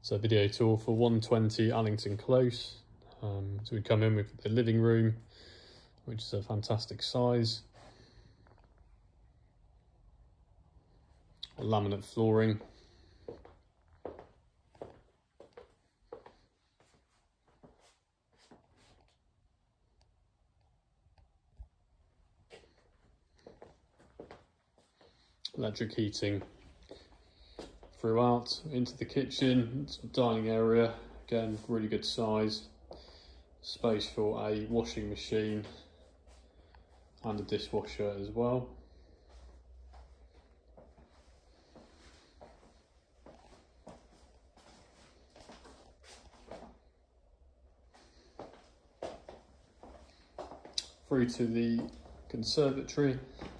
So video tour for 120 Allington Close. So we come in with the living room, which is a fantastic size. Laminate flooring. Electric heating throughout. Into the kitchen, dining area, again really good size, space for a washing machine and a dishwasher as well. Through to the conservatory.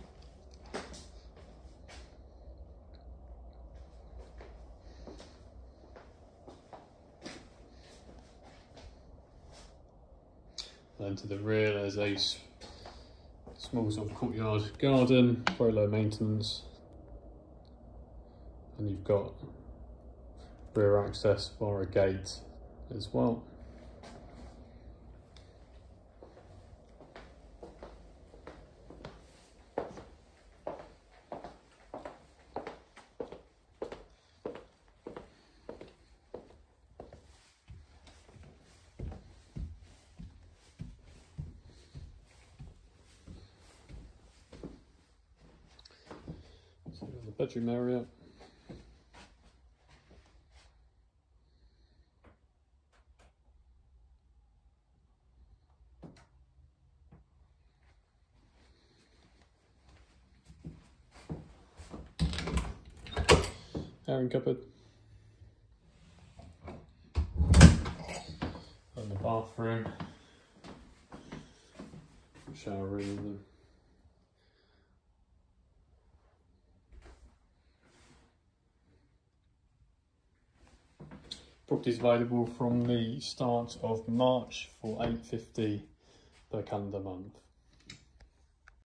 Then to the rear, there's a small sort of courtyard garden, very low maintenance, and you've got rear access via a gate as well. So the bedroom area. Airing cupboard. And the bathroom. Shower room. Property is available from the start of March for £850 per calendar month.